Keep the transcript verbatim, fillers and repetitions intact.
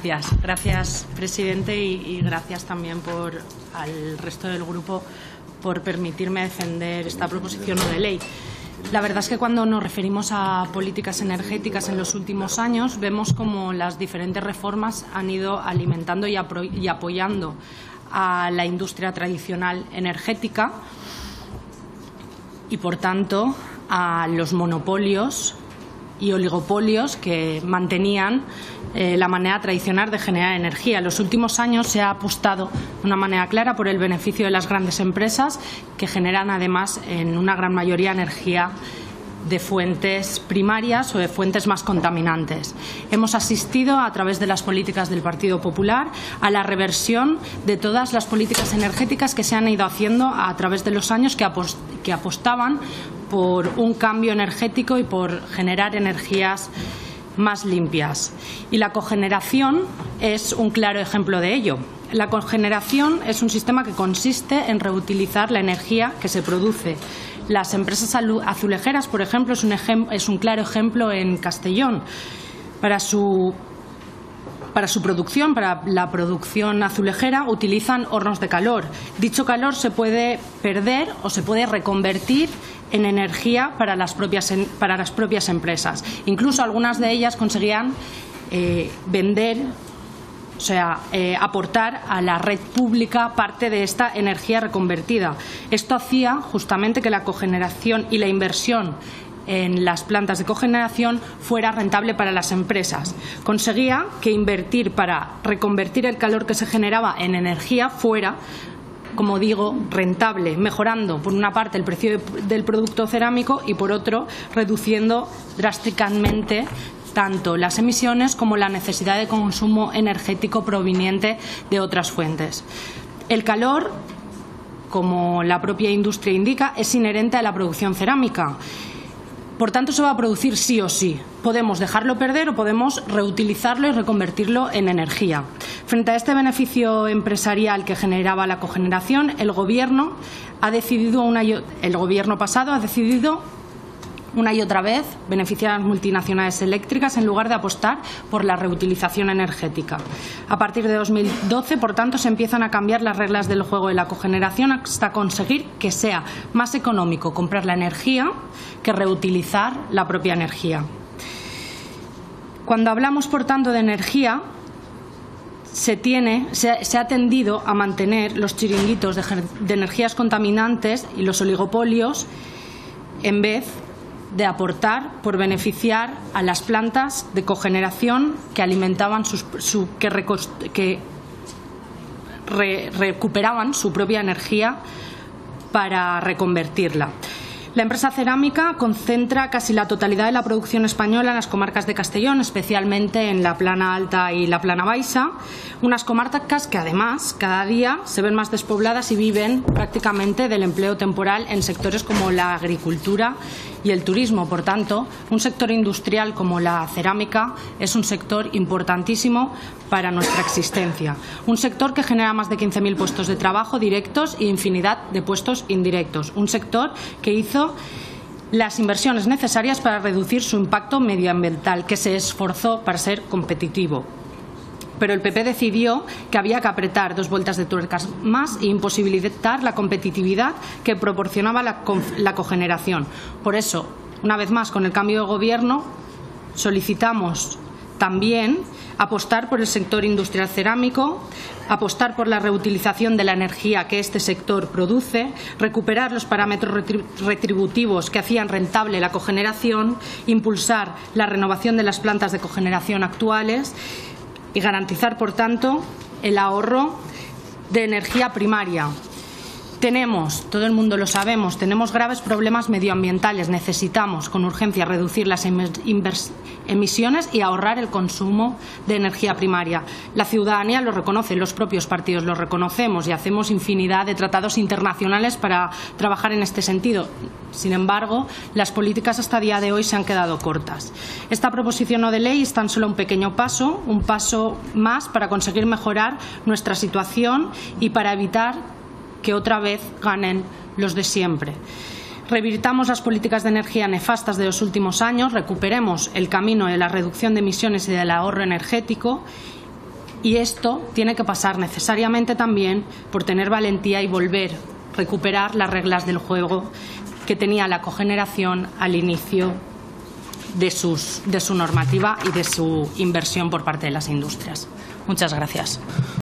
Gracias, gracias presidente y, y gracias también por, al resto del grupo por permitirme defender esta proposición no de ley. La verdad es que cuando nos referimos a políticas energéticas en los últimos años vemos como las diferentes reformas han ido alimentando y, y apoyando a la industria tradicional energética y, por tanto, a los monopolios y oligopolios que mantenían eh, la manera tradicional de generar energía. En los últimos años se ha apostado de una manera clara por el beneficio de las grandes empresas que generan, además, en una gran mayoría energía de fuentes primarias o de fuentes más contaminantes. Hemos asistido, a través de las políticas del Partido Popular, a la reversión de todas las políticas energéticas que se han ido haciendo a través de los años que, apost que apostaban por un cambio energético y por generar energías más limpias. Y la cogeneración es un claro ejemplo de ello. La cogeneración es un sistema que consiste en reutilizar la energía que se produce. Las empresas azulejeras, por ejemplo, es un, es un claro ejemplo en Castellón. Para su, para su producción, para la producción azulejera, utilizan hornos de calor. Dicho calor se puede perder o se puede reconvertir en energía para las propias, para las propias empresas. Incluso algunas de ellas conseguían eh, vender, o sea, eh, aportar a la red pública parte de esta energía reconvertida. Esto hacía justamente que la cogeneración y la inversión en las plantas de cogeneración fuera rentable para las empresas. Conseguía que invertir para reconvertir el calor que se generaba en energía fuera, como digo, rentable, mejorando por una parte el precio del producto cerámico y por otro reduciendo drásticamente tanto las emisiones como la necesidad de consumo energético proveniente de otras fuentes. El calor, como la propia industria indica, es inherente a la producción cerámica. Por tanto, se va a producir sí o sí. Podemos dejarlo perder o podemos reutilizarlo y reconvertirlo en energía. Frente a este beneficio empresarial que generaba la cogeneración, el Gobierno ha decidido una, el Gobierno pasado ha decidido una y otra vez beneficiar a las multinacionales eléctricas en lugar de apostar por la reutilización energética. A partir de dos mil doce, por tanto, se empiezan a cambiar las reglas del juego de la cogeneración hasta conseguir que sea más económico comprar la energía que reutilizar la propia energía. Cuando hablamos, por tanto, de energía, se, tiene, se, se ha tendido a mantener los chiringuitos de, de energías contaminantes y los oligopolios en vez de aportar por beneficiar a las plantas de cogeneración que alimentaban sus, su, que, recost, que re, recuperaban su propia energía para reconvertirla. La empresa cerámica concentra casi la totalidad de la producción española en las comarcas de Castellón, especialmente en la Plana Alta y la Plana Baixa, unas comarcas que además cada día se ven más despobladas y viven prácticamente del empleo temporal en sectores como la agricultura y el turismo. Por tanto, un sector industrial como la cerámica es un sector importantísimo para nuestra existencia. Un sector que genera más de quince mil puestos de trabajo directos e infinidad de puestos indirectos. Un sector que hizo las inversiones necesarias para reducir su impacto medioambiental, que se esforzó para ser competitivo. Pero el P P decidió que había que apretar dos vueltas de tuercas más e imposibilitar la competitividad que proporcionaba la, la cogeneración. Por eso, una vez más, con el cambio de gobierno, solicitamos también apostar por el sector industrial cerámico, apostar por la reutilización de la energía que este sector produce, recuperar los parámetros retributivos que hacían rentable la cogeneración, impulsar la renovación de las plantas de cogeneración actuales y garantizar, por tanto, el ahorro de energía primaria. Tenemos, todo el mundo lo sabemos, tenemos graves problemas medioambientales. Necesitamos con urgencia reducir las emisiones y ahorrar el consumo de energía primaria. La ciudadanía lo reconoce, los propios partidos lo reconocemos y hacemos infinidad de tratados internacionales para trabajar en este sentido. Sin embargo, las políticas hasta el día de hoy se han quedado cortas. Esta proposición no de ley es tan solo un pequeño paso, un paso más para conseguir mejorar nuestra situación y para evitar que otra vez ganen los de siempre. Revirtamos las políticas de energía nefastas de los últimos años, recuperemos el camino de la reducción de emisiones y del ahorro energético Y esto tiene que pasar necesariamente también por tener valentía y volver a recuperar las reglas del juego que tenía la cogeneración al inicio de, sus, de su normativa y de su inversión por parte de las industrias. Muchas gracias.